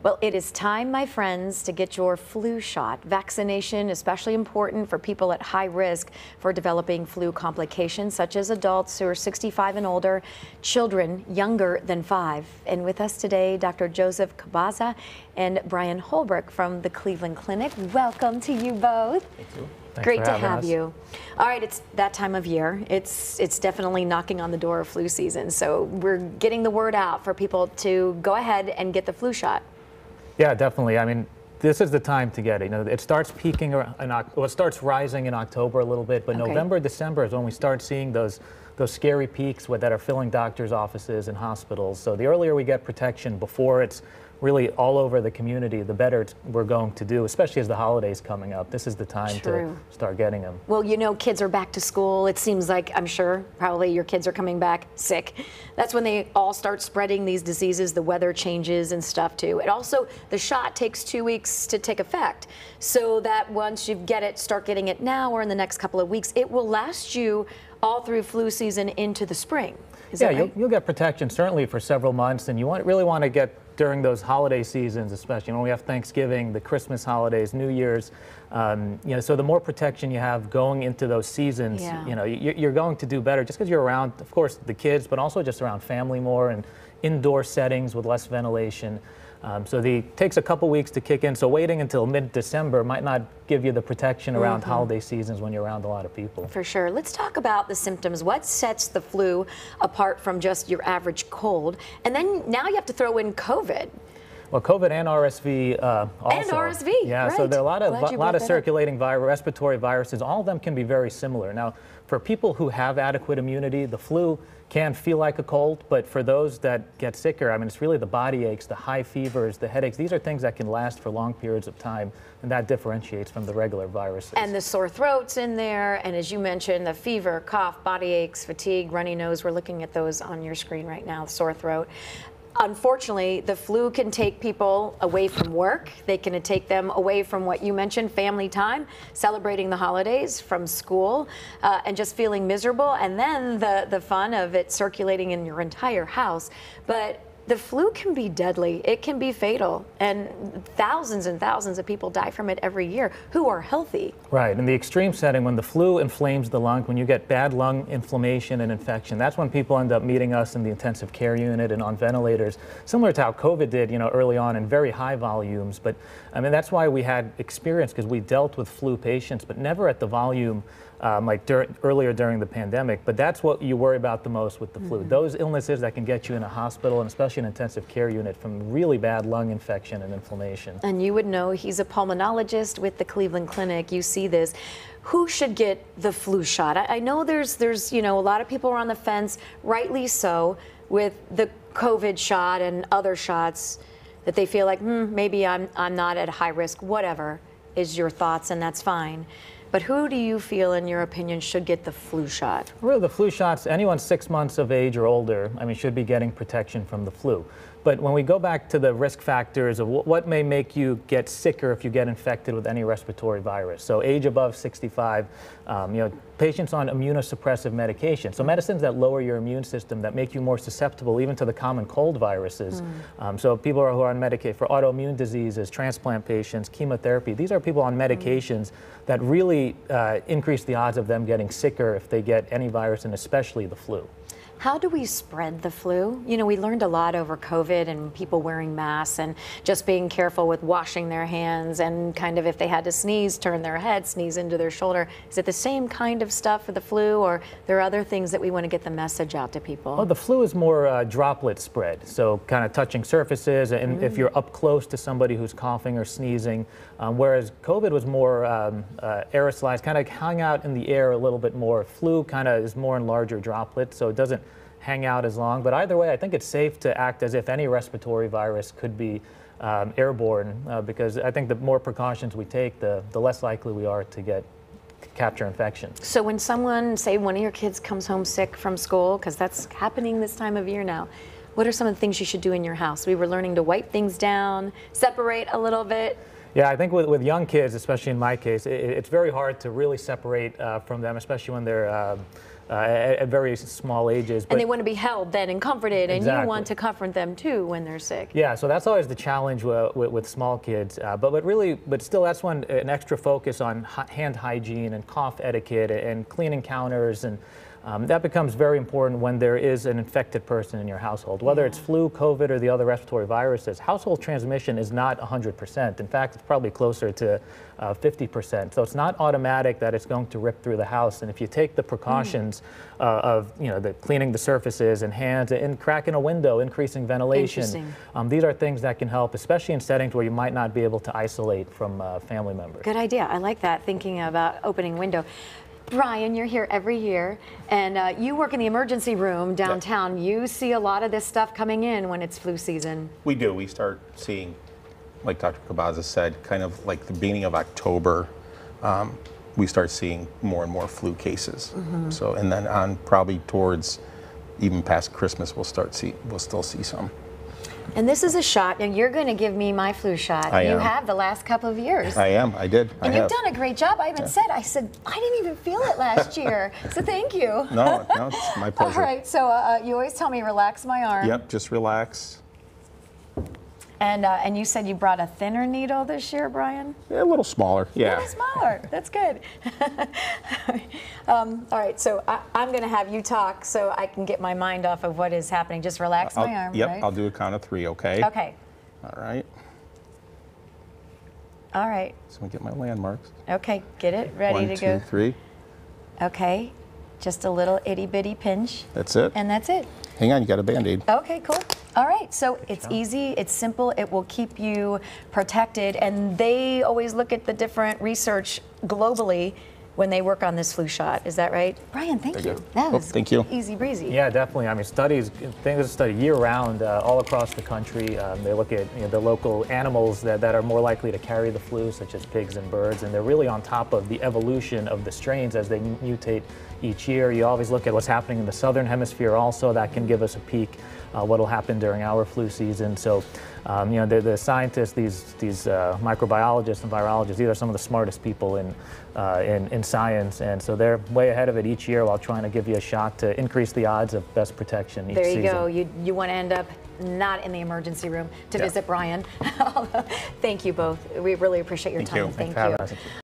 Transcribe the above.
Well, it is time, my friends, to get your flu shot. Vaccination, especially important for people at high risk for developing flu complications, such as adults who are 65 and older, children younger than 5. And with us today, Dr. Joseph Cabaza and Brian Holbrook from the Cleveland Clinic. Welcome to you both. Thank you. Great to have you. All right, it's that time of year. It's definitely knocking on the door of flu season. So we're getting the word out for people to go ahead and get the flu shot. Yeah, definitely. I mean, this is the time to get it. You know, it starts peaking, it starts rising in October a little bit, but Okay. November, December is when we start seeing those scary peaks that are filling doctors' offices and hospitals. So the earlier we get protection before it's really all over the community, the better we're going to do, especially as the holidays coming up. This is the time to start getting them. Well, you know, kids are back to school. It seems like, I'm sure, probably your kids are coming back sick. That's when they all start spreading these diseases. The weather changes and stuff too. It also, the shot takes 2 weeks to take effect. So that once you get it, start getting it now or in the next couple of weeks, it will last you all through flu season into the spring. Is that right? You'll get protection certainly for several months, and you really want to get during those holiday seasons, especially when we have Thanksgiving, the Christmas holidays, New Year's. You know, so the more protection you have going into those seasons, you know, you're going to do better just because you're around, of course, the kids, but also just around family more and indoor settings with less ventilation. So it takes a couple weeks to kick in. So waiting until mid-December might not give you the protection around holiday seasons when you're around a lot of people. For sure. Let's talk about the symptoms. What sets the flu apart from just your average cold? And then now you have to throw in COVID. Well, COVID and RSV also. And RSV, yeah. right. So there are a lot of circulating respiratory viruses. All of them can be very similar. Now, for people who have adequate immunity, the flu can feel like a cold, but for those that get sicker, I mean, it's really the body aches, the high fevers, the headaches. These are things that can last for long periods of time, and that differentiates from the regular viruses. And the sore throat's in there, and as you mentioned, the fever, cough, body aches, fatigue, runny nose. We're looking at those on your screen right now, the sore throat. Unfortunately, the flu can take people away from work. They can take them away from what you mentioned, family time, celebrating the holidays, from school, and just feeling miserable. And then the fun of it circulating in your entire house. But the flu can be deadly. It can be fatal. And thousands of people die from it every year who are healthy. Right. In the extreme setting, when the flu inflames the lung, when you get bad lung inflammation and infection, that's when people end up meeting us in the intensive care unit and on ventilators, similar to how COVID did, you know, early on in very high volumes. But I mean, that's why we had experience, because we dealt with flu patients, but never at the volume earlier during the pandemic. But that's what you worry about the most with the flu. Those illnesses that can get you in a hospital, and especially an intensive care unit, from really bad lung infection and inflammation. And you would know, he's a pulmonologist with the Cleveland Clinic. You see this. Who should get the flu shot? I know there's you know, a lot of people are on the fence, rightly so, with the COVID shot and other shots that they feel like, maybe I'm not at high risk. Whatever is your thoughts, and that's fine. But who do you feel, in your opinion, should get the flu shot? Well, the flu shots, anyone 6 months of age or older, I mean, should be getting protection from the flu. But when we go back to the risk factors of what may make you get sicker if you get infected with any respiratory virus, so age above 65, you know, patients on immunosuppressive medication, so medicines that lower your immune system, that make you more susceptible even to the common cold viruses. So people who are on Medicaid for autoimmune diseases, transplant patients, chemotherapy, these are people on medications that really increase the odds of them getting sicker if they get any virus, and especially the flu. How do we spread the flu? You know, we learned a lot over COVID, and people wearing masks and just being careful with washing their hands, and kind of if they had to sneeze, turn their head, sneeze into their shoulder. Is it the same kind of stuff for the flu, or there are other things that we want to get the message out to people? Well, the flu is more droplet spread, so kind of touching surfaces, and if you're up close to somebody who's coughing or sneezing, whereas COVID was more aerosolized, kind of hung out in the air a little bit more. Flu kind of is more in larger droplets, so it doesn't hang out as long. But either way, I think it's safe to act as if any respiratory virus could be airborne, because I think the more precautions we take, the less likely we are to capture infection. So when someone, say one of your kids comes home sick from school, because that's happening this time of year now, what are some of the things you should do in your house? We were learning to wipe things down, separate a little bit. Yeah, I think with young kids, especially in my case, it's very hard to really separate from them, especially when they're at very small ages. And they want to be held then and comforted, and Exactly. you want to comfort them too when they're sick. Yeah, so that's always the challenge with small kids. But still, that's when an extra focus on hand hygiene and cough etiquette and cleaning counters, and that becomes very important when there is an infected person in your household. Whether it's flu, COVID, or the other respiratory viruses, household transmission is not 100%. In fact, it's probably closer to 50%. So it's not automatic that it's going to rip through the house. And if you take the precautions of the cleaning the surfaces and hands and cracking a window, increasing ventilation, these are things that can help, especially in settings where you might not be able to isolate from family members. Good idea. I like that, thinking about opening a window. Brian, you're here every year, and you work in the emergency room downtown. You see a lot of this stuff coming in when it's flu season. We do. We start seeing, like Dr. Cabaza said, kind of like the beginning of October, we start seeing more and more flu cases. So, and then on probably towards even past Christmas, we'll still see some. And this is a shot, and you're going to give me my flu shot. I am. You have the last couple of years. I am. I did. And you've done a great job. I even said, I didn't even feel it last year. So thank you. No, it's my pleasure. All right, so you always tell me, relax my arm. Yep, just relax. And you said you brought a thinner needle this year, Brian? Yeah, a little smaller. Yeah. A little smaller. That's good. All right, so I'm going to have you talk so I can get my mind off of what is happening. Just relax my arm, Yep, right? I'll do a count of 3, okay? Okay. All right. All right. So I get my landmarks. Okay, get it ready 1, to 2, go. 3. Okay, just a little itty bitty pinch. That's it. And that's it. Hang on, you got a Band-Aid. Okay, cool. All right, so it's easy, it's simple, it will keep you protected, and they always look at the different research globally when they work on this flu shot. Is that right? Brian, thank you. That was thank you. easy breezy. Yeah, definitely. I mean, things are studied year-round all across the country. They look at the local animals that are more likely to carry the flu, such as pigs and birds, and they're really on top of the evolution of the strains as they mutate each year. You always look at what's happening in the southern hemisphere also. That can give us a peek what will happen during our flu season. So, the scientists, these microbiologists and virologists, these are some of the smartest people in science, and so they're way ahead of it each year while trying to give you a shot to increase the odds of best protection each season. There you go. You want to end up not in the emergency room to visit Brian. Thank you both. We really appreciate your time. Thank you. Thank you.